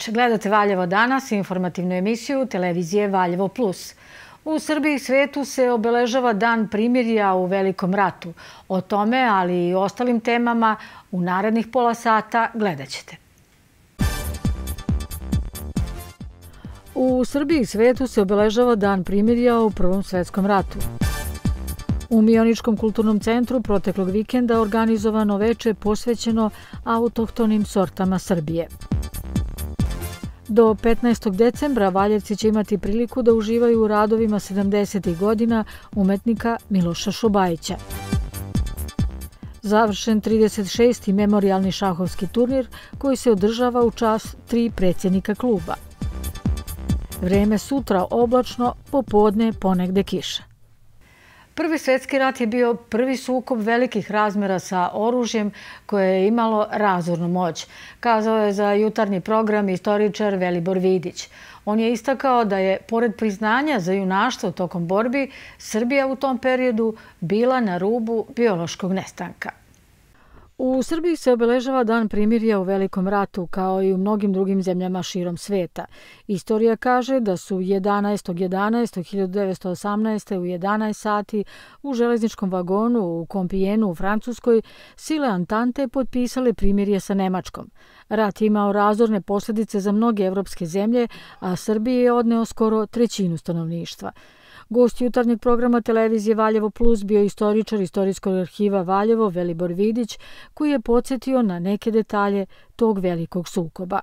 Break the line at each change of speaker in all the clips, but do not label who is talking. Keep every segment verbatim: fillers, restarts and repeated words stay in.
veče. Gledate Valjevo danas, informativnu emisiju televizije Valjevo plus. U Srbiji i svetu se obeležava Dan primirja u Velikom ratu. O tome, ali i ostalim temama, u narednih pola sata gledat ćete. U Srbiji i svetu se obeležava Dan primirja u Prvom svetskom ratu. U Mioničkom kulturnom centru proteklog vikenda organizovano veče posvećeno autohtonim sortama Srbije. Do petnaestog decembra Valjevci će imati priliku da uživaju u radovima sedamdesetih godina umetnika Miloša Šobajića. Završen trideset šesti memorijalni šahovski turnir koji se održava u čast tri predsjednika kluba. Vreme sutra oblačno, popodne ponegde kiša. Prvi svjetski rat je bio prvi sukob velikih razmjera sa oružjem koje je imalo razornu moć, kazao je za jutarnji program istoričar Velibor Vidić. On je istakao da je, pored priznanja za junaštvo tokom borbi, Srbija u tom periodu bila na rubu biološkog nestanka. U Srbiji se obeležava Dan primirja u Velikom ratu, kao i u mnogim drugim zemljama širom sveta. Istorija kaže da su jedanaestog jedanaestog hiljadu devetsto osamnaeste. u jedanaest sati u železničkom vagonu u Kompijenu u Francuskoj sile Antante potpisale primirje sa Nemačkom. Rat je imao razorne posljedice za mnoge evropske zemlje, a Srbiji je odneo skoro trećinu stanovništva. Gost jutarnjeg programa televizije Valjevo plus bio istoričar Istorijskog arhiva Valjevo Velibor Vidić, koji je podsjetio na neke detalje tog velikog sukoba.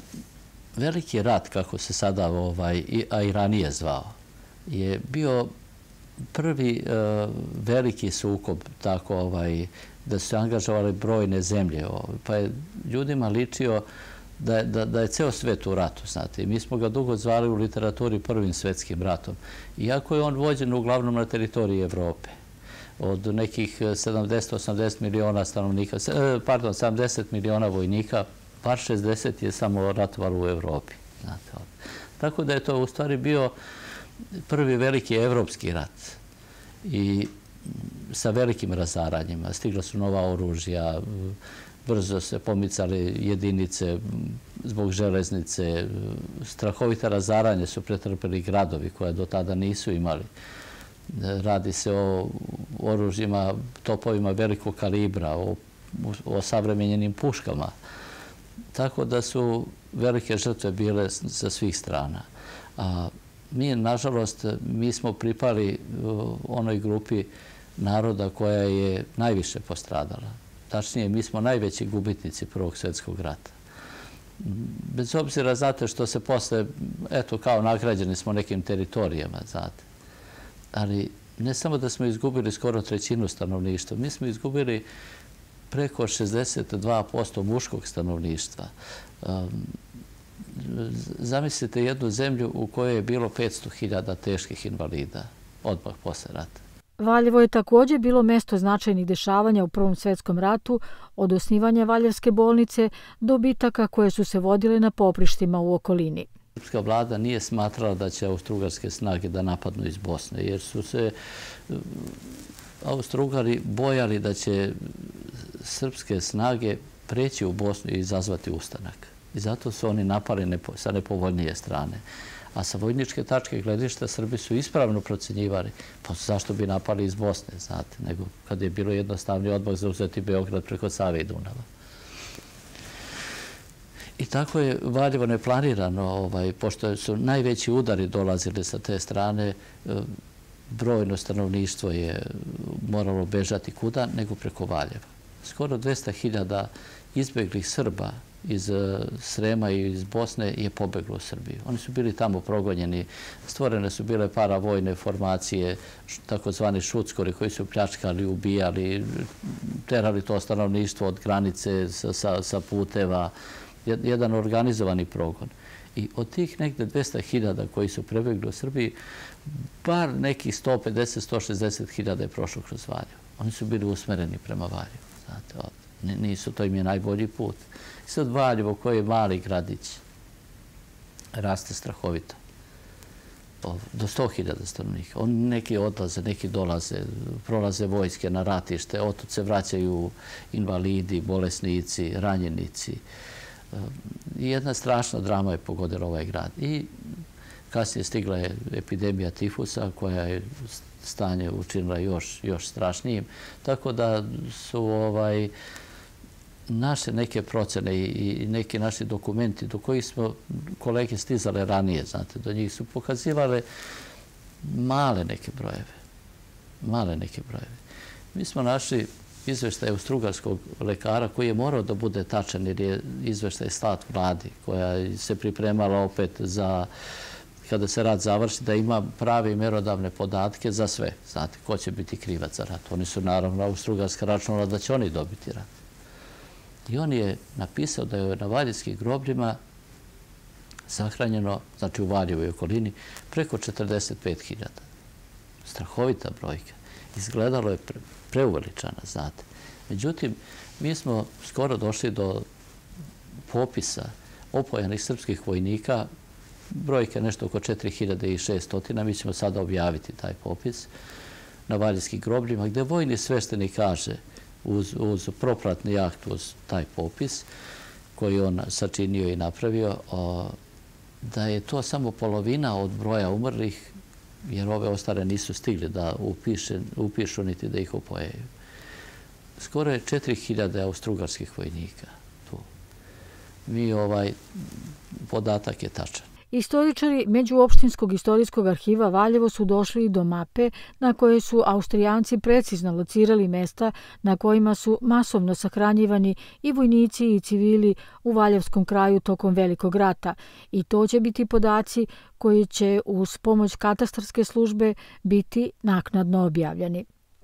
Veliki rat, kako se sada, ovaj, a i ranije zvao, je bio prvi uh, veliki sukob, tako ovaj, da su se angažovali brojne zemlje. Ovaj, pa je ljudima ličio Da je, da, da je ceo svet u ratu, znate. I mi smo ga dugo zvali u literaturi Prvim svetskim ratom. Iako je on vođen uglavnom na teritoriji Evrope. Od nekih sedamdeset do osamdeset miliona stanovnika, pardon, sedamdeset miliona vojnika, par šezdeset je samo ratovalo u Evropi. Znate. Tako da je to u stvari bio prvi veliki evropski rat. I sa velikim razaranjima. Stigla su nova oružja, brzo se pomicali jedinice zbog železnice. Strahovita razaranje su pretrpeli gradovi koje do tada nisu imali. Radi se o oružjima, topovima velikog kalibra, o, o savremenjenim puškama. Tako da su velike žrtve bile sa svih strana. A mi, nažalost, mi smo pripali onoj grupi naroda koja je najviše postradala. Tačnije, mi smo najveći gubitnici Prvog svjetskog rata. Bez obzira, znate, što se posle, eto, kao nagrađeni smo nekim teritorijama, znate. Ali ne samo da smo izgubili skoro trećinu stanovništva, mi smo izgubili preko šezdeset dva posto muškog stanovništva. Um, zamislite jednu zemlju u kojoj je bilo petsto hiljada teških invalida odmah posle rata.
Valjevo je također bilo mesto značajnih dešavanja u Prvom svjetskom ratu, od osnivanja Valjevske bolnice do bitaka koje su se vodile na poprištima u okolini.
Srpska vlada nije smatrala da će austrougarske snage da napadnu iz Bosne, jer su se Austrougari bojali da će srpske snage preći u Bosnu i izazvati ustanak. I zato su oni napali sa nepovoljnije strane. A sa vojničke tačke gledišta Srbi su ispravno procenjivali. Pa zašto bi napali iz Bosne, znate, nego kad je bilo jednostavni odmah zauzeti Beograd preko Save i Dunava. I tako je Valjevo neplanirano, ovaj, pošto su najveći udari dolazili sa te strane, brojno stanovništvo je moralo bežati kuda, nego preko Valjeva. Skoro dvesta hiljada izbeglih Srba iz Srema i iz Bosne je pobeglo u Srbiju. Oni su bili tamo progonjeni, stvorene su bile paravojne formacije, takozvani šuckori koji su pljačkali, ubijali, terali to stanovništvo od granice sa, sa puteva, jedan organizovani progon. I od tih negde dvesta hiljada koji su prebegli u Srbiji, bar nekih sto pedeset do sto šezdeset hiljada je prošlo kroz Valjevo. Oni su bili usmereni prema Valjevu. Znate, nisu, to im je najbolji put. Sad Valjevo, koji je mali gradić, raste strahovito. Do sto hiljada stanovnika. Oni neki odlaze, neki dolaze, prolaze vojske na ratište, otud se vraćaju invalidi, bolesnici, ranjenici. Jedna strašna drama je pogodila ovaj grad. I kasnije stigla je epidemija tifusa koja je stanje učinila još, još strašnijim. Tako da su ovaj, naše neke procene i neki naši dokumenti do kojih smo kolege stizale ranije, znate, do njih su pokazivale male neke brojeve. Male neke brojeve. Mi smo našli izveštaj austrugarskog lekara koji je morao da bude tačan jer je izveštaj slat vladi koja se pripremala opet za kada se rat završi, da ima prave i merodavne podatke za sve. Znate, ko će biti krivac za rat? Oni su naravno Austrougarska računala da će oni dobiti rat. I on je napisao da je na valjevskim grobljima sahranjeno, znači u Valjevoj okolini, preko četrdeset pet hiljada. Strahovita brojka. Izgledalo je preuveličana, znate. Međutim, mi smo skoro došli do popisa opojanih srpskih vojnika. Brojka je nešto oko četiri hiljade šesto. Mi ćemo sada objaviti taj popis na valjevskim grobljima, gde vojni sveštenik kaže uz, uz propratni akt, uz taj popis koji on sačinio i napravio, o, da je to samo polovina od broja umrlih, jer ove ostale nisu stigli da upiše, upišu niti da ih upojaju. Skoro je četiri hiljade austrougarskih vojnika tu. Mi ovaj podatak je tačan.
Istoričari Međuopštinskog istorijskog arhiva Valjevo su došli do mape na kojoj su Austrijanci precizno locirali mesta na kojima su masovno sahranjivani i vojnici i civili u Valjevskom kraju tokom Velikog rata. I to će biti podaci koji će uz pomoć katastarske službe biti naknadno objavljeni.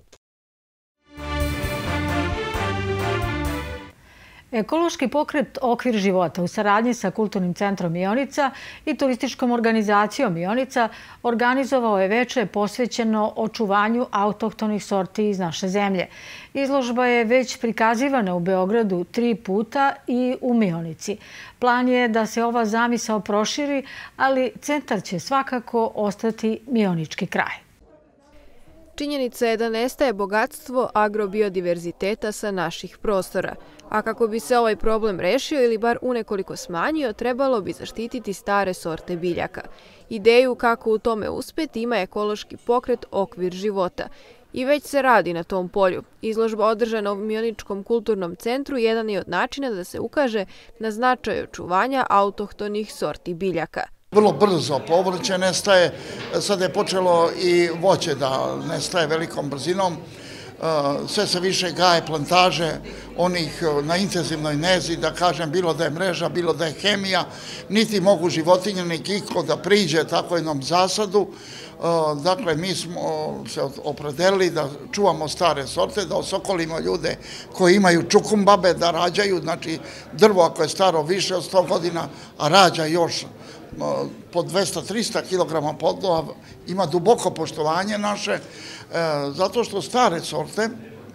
Ekološki pokret Okvir života u saradnji sa Kulturnim centrom Mionica i turističkom organizacijom Mionica organizovao je veče posvećeno očuvanju autohtonih sorti iz naše zemlje. Izložba je već prikazivana u Beogradu tri puta i u Mionici. Plan je da se ova zamisao proširi, ali centar će svakako ostati mionički kraj.
Činjenica je da nestaje bogatstvo agrobiodiverziteta sa naših prostora. A kako bi se ovaj problem rešio ili bar unekoliko smanjio, trebalo bi zaštititi stare sorte biljaka. Ideju kako u tome uspeti ima ekološki pokret Okvir života. I već se radi na tom polju. Izložba održana u Mioničkom kulturnom centru jedan je od načina da se ukaže na značaj očuvanja autohtonih sorti biljaka.
Vrlo brzo povrće nestaje, sada je počelo i voće da nestaje velikom brzinom. Sve se više gaje plantaže, onih na intenzivnoj nezi, da kažem, bilo da je mreža, bilo da je hemija, niti mogu životinje, ni iko da priđe tako jednom zasadu. Dakle, mi smo se opredelili da čuvamo stare sorte, da osokolimo ljude koji imaju čukumbabe, da rađaju, znači drvo ako je staro više od sto godina, a rađa još po dvesta do trista kilograma plodova, ima duboko poštovanje naše, zato što stare sorte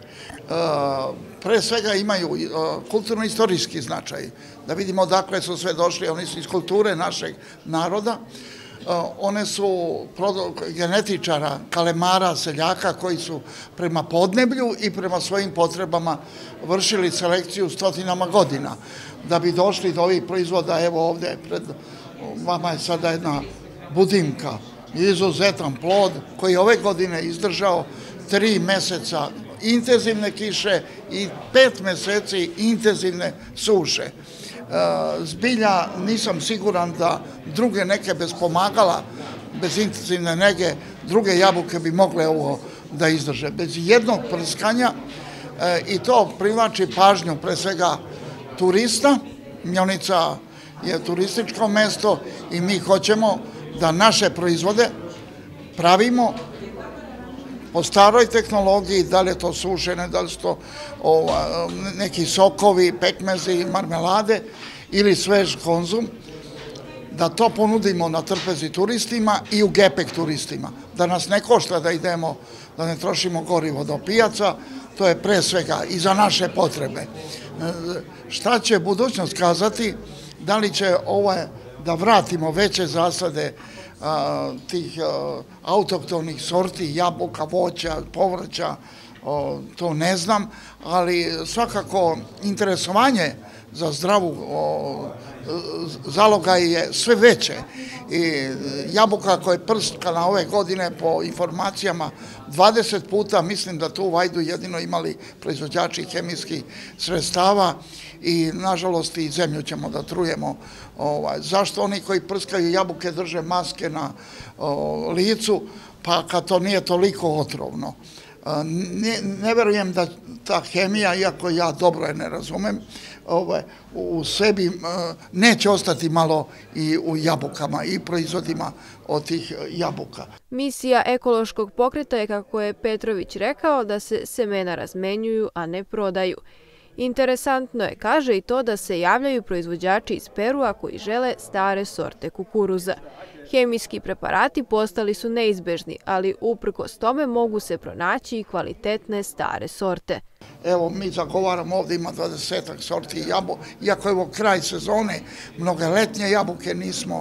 pre svega imaju kulturno-istorijski značaj. Da vidimo odakle su sve došli, oni su iz kulture našeg naroda. One su genetičara, kalemara, seljaka koji su prema podneblju i prema svojim potrebama vršili selekciju stotinama godina. Da bi došli do ovih proizvoda, evo ovde pred vama je sada jedna budimka, izuzetan plod koji je ove godine izdržao tri meseca intenzivne kiše i pet meseci intenzivne suše. Zbilja nisam siguran da druge neke bez pomagala, bez intenzivne nege, druge jabuke bi mogle ovo da izdrže. Bez jednog prskanja i to privlači pažnju pre svega turista. Mionica je turističko mesto i mi hoćemo da naše proizvode pravimo po staroj tehnologiji, da li je to sušene, da li su to neki sokovi, pekmezi, marmelade ili svež konzum, da to ponudimo na trpezi turistima i u gepek turistima. Da nas ne košta da idemo, da ne trošimo gorivo do pijaca, to je pre svega i za naše potrebe. Šta će budućnost kazati? Da li će ovo da vratimo veće zasade tih autohtonih sorti, jabuka, voća, povrća, to ne znam, ali svakako interesovanje za zdravu zalogaj je sve veće. I jabuka koja je prskana ove godine po informacijama dvadeset puta, mislim da tu u Vajdu jedino imali proizvođači hemijskih sredstava i nažalost i zemlju ćemo da trujemo. Zašto oni koji prskaju jabuke drže maske na licu, pa kad to nije toliko otrovno? Ne verujem da ta hemija, iako ja dobro je ne razumem, u sebi neće ostati malo i u jabukama i proizvodima od tih jabuka.
Misija ekološkog pokreta je, kako je Petrović rekao, da se semena razmenjuju, a ne prodaju. Interesantno je, kaže, i to da se javljaju proizvođači iz Perua koji žele stare sorte kukuruza. Hemijski preparati postali su neizbežni, ali uprkos tome mogu se pronaći i kvalitetne stare sorte.
Evo, mi zagovaramo, ovdje ima dvadesetak sorti jabuka, iako je ovo kraj sezone, mnoge letnje jabuke nismo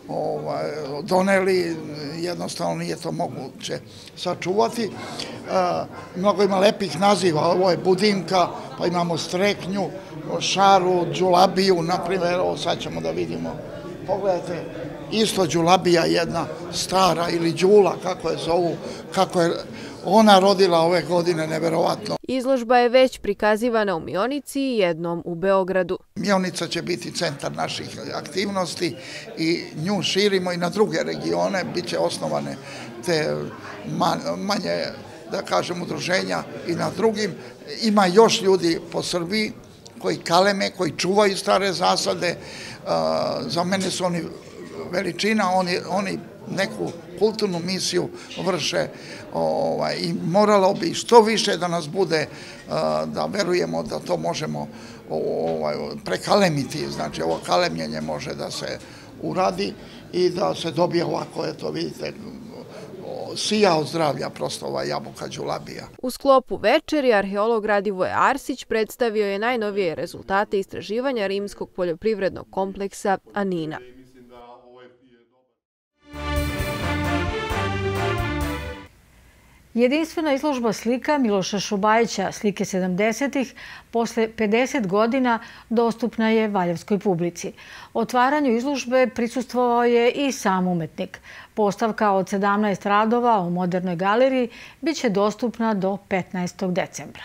doneli, jednostavno nije to moguće sačuvati. Mnogo ima lepih naziva, ovo je budimka, pa imamo streknju, šaru, džulabiju, naprimjer, ovo sad ćemo da vidimo. Pogledajte, isto džulabija jedna stara ili džula, kako je zovu, kako je ona rodila ove godine, neverovatno.
Izložba je već prikazivana u Mionici i jednom u Beogradu.
Mionica će biti centar naših aktivnosti i nju širimo i na druge regione, bit će osnovane te manje, da kažem, udruženja i na drugim. Ima još ljudi po Srbiji koji kaleme, koji čuvaju stare zasade. Za mene su oni veličina, oni neku kulturnu misiju vrše i moralo bi što više da nas bude, da verujemo da to možemo prekalemiti, znači ovo kalemljenje može da se uradi i da se dobije ovako, eto vidite, sija od zdravlja prosto ova jabuka džulabija.
U sklopu večeri arheolog Radivoje Arsić predstavio je najnovije rezultate istraživanja rimskog poljoprivrednog kompleksa Anina.
Jedinstvena izložba slika Miloša Šobajića, slike sedamdesetih, posle pedeset godina dostupna je valjevskoj publici. Otvaranju izložbe prisustvovao je i sam umetnik. Postavka od sedamnaest radova u Modernoj galeriji biće dostupna do petnaestog decembra.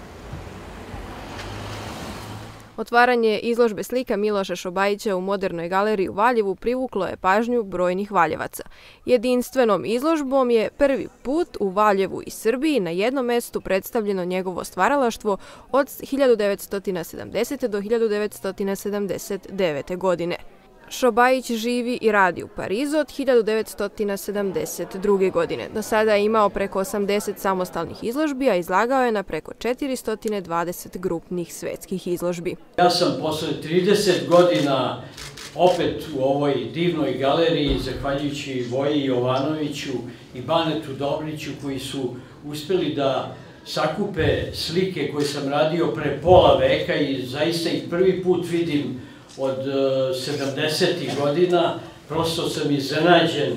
Otvaranje izložbe slika Miloša Šobajića u Modernoj galeriji u Valjevu privuklo je pažnju brojnih valjevaca. Jedinstvenom izložbom je prvi put u Valjevu i Srbiji na jednom mestu predstavljeno njegovo stvaralaštvo od hiljadu devetsto sedamdesete. do hiljadu devetsto sedamdeset devete. godine. Šobajić živi i radi u Parizu od hiljadu devetsto sedamdeset druge. godine. Do sada je imao preko osamdeset samostalnih izložbi, a izlagao je na preko četiristo dvadeset grupnih svetskih izložbi.
Ja sam posle trideset godina opet u ovoj divnoj galeriji, zahvaljujući Voji Jovanoviću i Banetu Dobriću, koji su uspeli da sakupe slike koje sam radio pre pola veka i zaista ih prvi put vidim od sedamdesetih godina. Prosto sam iznenađen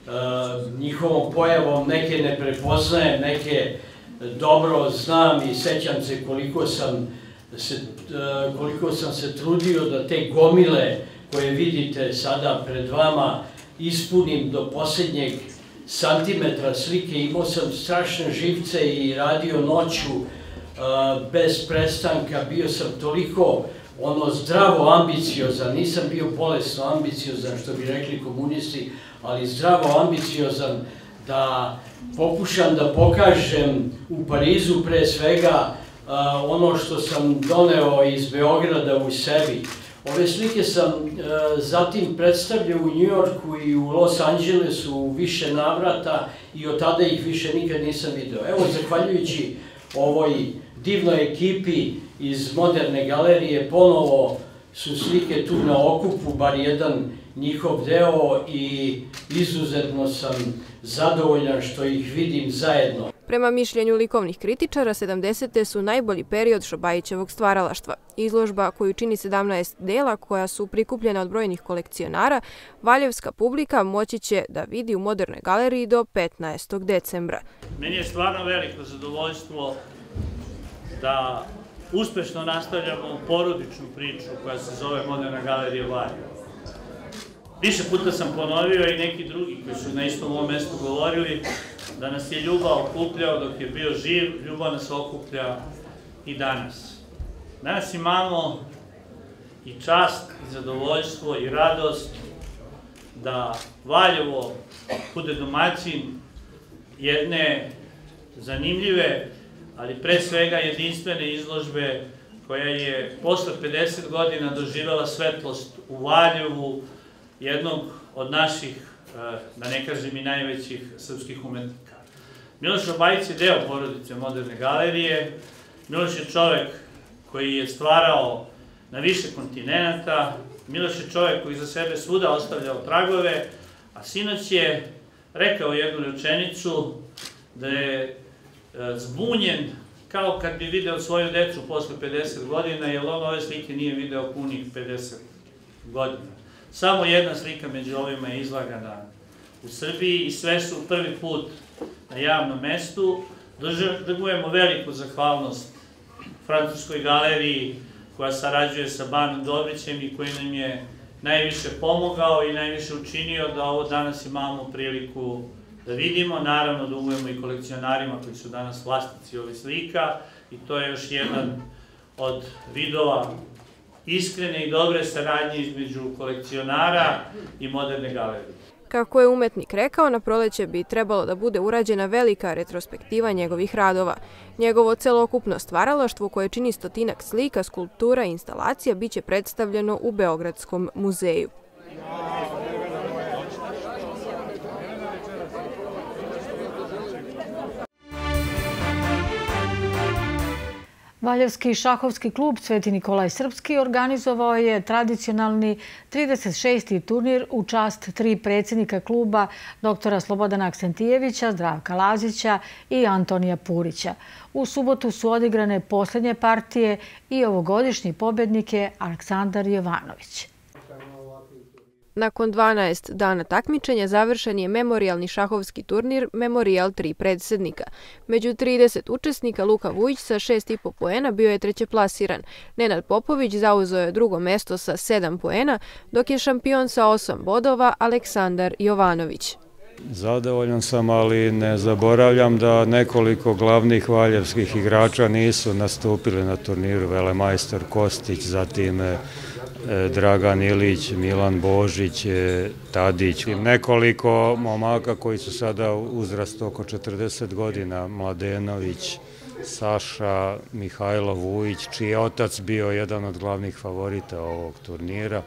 njihovom pojavom, neke ne prepoznajem, neke dobro znam i sećam se koliko sam se, koliko sam se trudio da te gomile koje vidite sada pred vama ispunim do posljednjeg santimetra slike. Imao sam strašne živce i radio noću bez prestanka, bio sam toliko ono zdravo ambiciozan, nisam bio bolesno ambiciozan, što bi rekli komunisti, ali zdravo ambiciozan da pokušam da pokažem u Parizu pre svega ono što sam doneo iz Beograda u sebi. Ove slike sam zatim predstavljao u Njujorku i u Los Angelesu u više navrata i od tada ih više nikad nisam video. Evo, zahvaljujući ovoj divnoj ekipi iz Moderne galerije, ponovo su slike tu na okupu, bar jedan njihov deo, i izuzetno sam zadovoljan što ih vidim zajedno.
Prema mišljenju likovnih kritičara, sedamdesete su najbolji period Šobajićevog stvaralaštva. Izložba koju čini sedamnaest dela koja su prikupljena od brojnih kolekcionara, valjevska publika moći će da vidi u Modernoj galeriji do petnaestog decembra.
Meni je stvarno veliko zadovoljstvo da uspešno nastavljamo porodičnu priču koja se zove Moderna galerija Valjevo. Više puta sam ponovio i neki drugi koji su na istom ovom mestu govorili da nas je ljubav okupljao dok je bio živ, ljubav nas okuplja i danas. Danas imamo i čast, i zadovoljstvo, i radost da Valjevo bude domaćin jedne zanimljive, ali pre svega jedinstvene izložbe koja je posle pedeset godina doživela svetlost u Valjevu, jednog od naših, da ne kažem i najvećih srpskih umetnika. Miloš Obajić je deo porodice Moderne galerije. Miloš je čovek koji je stvarao na više kontinenta. Miloš je čovek koji za sebe svuda ostavljao tragove, a sinoć je rekao jednu rečenicu da je zbunjen kao kad bi video svoju decu posle pedeset godina, jer on ove slike nije video punih pedeset godina. Samo jedna slika među ovima je izlagana u Srbiji i sve su prvi put na javnom mestu. Dugujemo veliku zahvalnost Francuskoj galeriji koja sarađuje sa Banom Dobrićem i koji nam je najviše pomogao i najviše učinio da ovo danas imamo priliku da vidimo. Naravno, dugujemo i kolekcionarima koji su danas vlasnici ovih slika i to je još jedan od vidova iskrene i dobre saradnje između kolekcionara i Moderne galerije.
Kako je umetnik rekao, na proleće bi trebalo da bude urađena velika retrospektiva njegovih radova. Njegovo celokupno stvaralaštvo, koje čini stotinak slika, skulptura i instalacija, biće predstavljeno u Beogradskom muzeju.
Valjevski šahovski klub Sveti Nikolaj Srpski organizovao je tradicionalni trideset šesti turnir u čast tri predsjednika kluba doktora Slobodana Aksentijevića, Zdravka Lazića i Antonija Purića. U subotu su odigrane posljednje partije i ovogodišnji pobjednik je Aleksandar Jovanović.
Nakon dvanaest dana takmičenja završen je memorijalni šahovski turnir Memorijal tri predsjednika. Među trideset učesnika Luka Vujić sa šest i po poena bio je trećeplasiran. Nenad Popović zauzeo je drugo mesto sa sedam poena, dok je šampion sa osam bodova Aleksandar Jovanović.
Zadovoljan sam, ali ne zaboravljam da nekoliko glavnih valjevskih igrača nisu nastupili na turniru. Velemajstor Kostić, zatim Dragan Ilić, Milan Božić, Tadić. Nekoliko momaka koji su sada uzrast oko četrdeset godina, Mladenović, Saša, Mihajlo Vujić, čiji je otac bio jedan od glavnih favorita ovog turnira.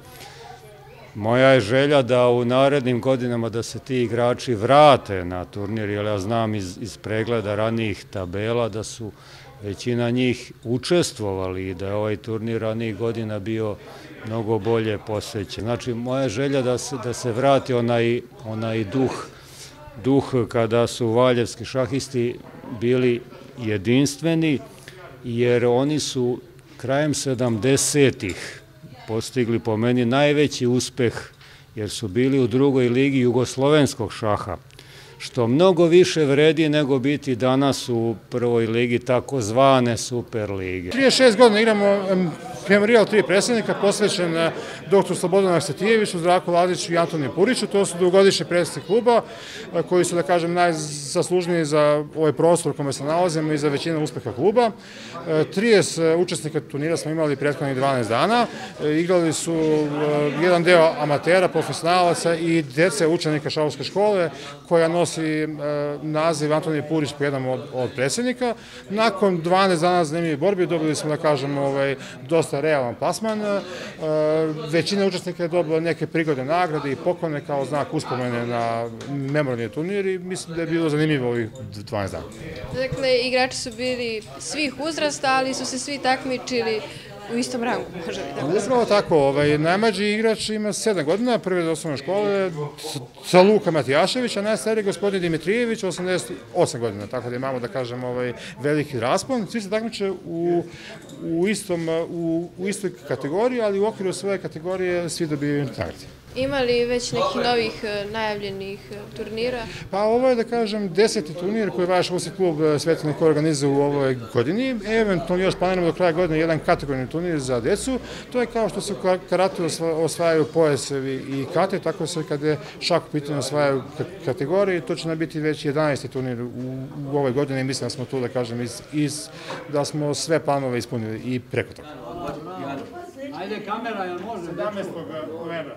Moja je želja da u narednim godinama da se ti igrači vrate na turnir, jer ja znam iz, iz pregleda ranijih tabela da su većina njih učestvovali i da je ovaj turnir ranijih godina bio mnogo bolje posvećen. Znači, moja želja da se, da se vrati onaj, onaj duh, duh kada su valjevski šahisti bili jedinstveni, jer oni su krajem sedamdesetih postigli po meni najveći uspeh, jer su bili u drugoj ligi jugoslovenskog šaha, što mnogo više vredi nego biti danas u prvoj ligi takozvane Super lige.
trideset šest godina igramo Memorijal tri predsjednika posvećen doktoru Slobodanu Aksentijeviću, Zdravku Laziću i Antoniju Puriću. To su dugogodišnji predsjednici kluba koji su, da kažem, najzaslužniji za ovaj prostor u kome se nalazimo i za većinu uspeha kluba. trideset učesnika turnira smo imali prethodnih dvanaest dana. Igrali su jedan deo amatera, profesionalaca i dece učenika šahovske škole koja nosi naziv Antonije Purić po jednom od predsjednika. Nakon dvanaest dana zanimljivih borbi dobili smo, da kažem, dosta realan plasman. Većina učesnika je dobila neke prigodne nagrade i poklone kao znak uspomene na memorijalni turnir i mislim da je bilo zanimljivo ovih dvanaest dana.
Dakle, igrači su bili svih uzrasta, ali su se svi takmičili u istom rangu, može li da bude?
Upravo tako, najmlađi igrač ima sedam godina, prve do osnovne škole, sa Luka Matijašević, a najstariji gospodin Dimitrijević, osamdeset osam godina, tako da imamo, da kažem, veliki raspon. Svi se takmiče u istoj kategoriji, ali u okviru svoje kategorije svi dobiju nagrade.
Ima li već nekih novih najavljenih turnira?
Pa ovo je, da kažem, deseti turnir koji vaš Šahovski klub Svetlane organizuje u ovoj godini. Eventualno još planiramo do kraja godine jedan kategorni turnir za decu. To je kao što se u karatu osvajaju pojasevi i kate, tako se kada šah u pitanju osvajaju kategorije. To će nam biti već jedanaesti turnir u ovoj godini i mislim da smo tu, da kažem, da smo sve planove ispunili i preko toga.
Ajde, kamera, jel može?
sedamnaestog novembra.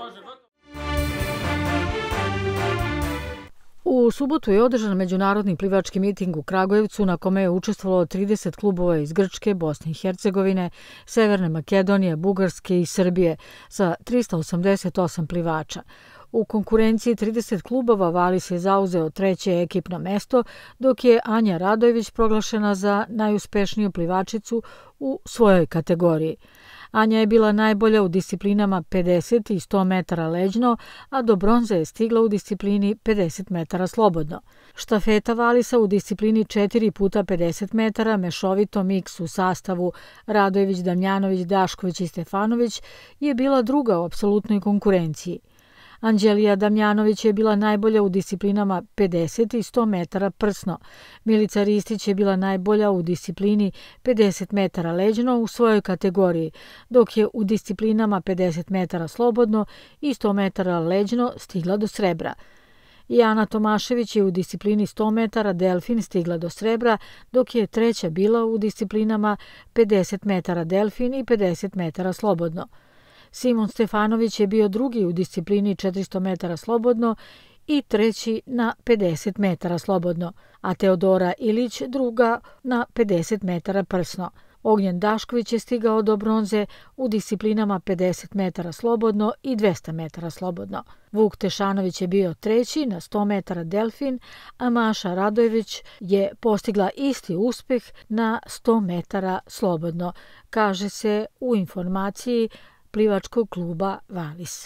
U subotu je održan međunarodni plivački miting u Kragujevcu na kome je učestvovalo trideset klubova iz Grčke, Bosne i Hercegovine, Severne Makedonije, Bugarske i Srbije sa trista osamdeset osam plivača. U konkurenciji trideset klubova Valis je zauzeo treće ekipno mesto, dok je Anja Radojević proglašena za najuspešniju plivačicu u svojoj kategoriji. Anja je bila najbolja u disciplinama pedeset i sto metara leđno, a do bronze je stigla u disciplini pedeset metara slobodno. Štafeta Valisa u disciplini četiri puta pedeset metara mešovito miks u sastavu Radojević, Damjanović, Dašković i Stefanović je bila druga u apsolutnoj konkurenciji. Anđelija Damjanović je bila najbolja u disciplinama pedeset i sto metara prsno. Milica Ristić je bila najbolja u disciplini pedeset metara leđno u svojoj kategoriji, dok je u disciplinama pedeset metara slobodno i sto metara leđno stigla do srebra. Jana Tomašević je u disciplini sto metara delfin stigla do srebra, dok je treća bila u disciplinama pedeset metara delfin i pedeset metara slobodno. Simon Stefanović je bio drugi u disciplini četiristo metara slobodno i treći na pedeset metara slobodno, a Teodora Ilić druga na pedeset metara prsno. Ognjen Dašković je stigao do bronze u disciplinama pedeset metara slobodno i dvesta metara slobodno. Vuk Tešanović je bio treći na sto metara delfin, a Maša Radojević je postigla isti uspeh na sto metara slobodno, kaže se u informaciji plivačkog kluba Valis.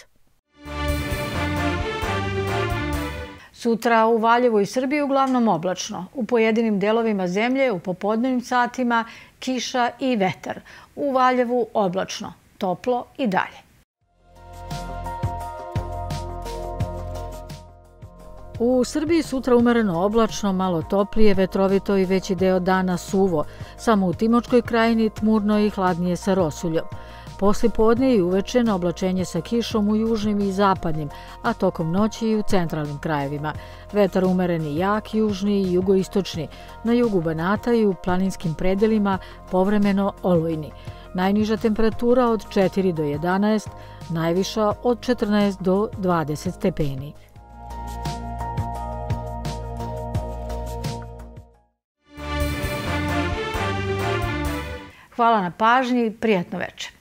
Sutra u Valjevu i Srbiji uglavnom oblačno. U pojedinim delovima zemlje u popodnevnim satima kiša i vetar. U Valjevu oblačno, toplo i dalje. U Srbiji sutra umereno oblačno, malo toplije, vetrovito i veći deo dana suvo. Samo u Timočkoj krajini tmurno i hladnije sa rosuljom. Posle podne i uveče na oblačenje sa kišom u južnim i zapadnim, a tokom noći i u centralnim krajevima. Vetar umereni jak, južni i jugoistočni, na jugu Banata i u planinskim predelima povremeno olujni. Najniža temperatura od četiri do jedanaest, najviša od četrnaest do dvadeset stepeni. Hvala na pažnji, prijatno večer.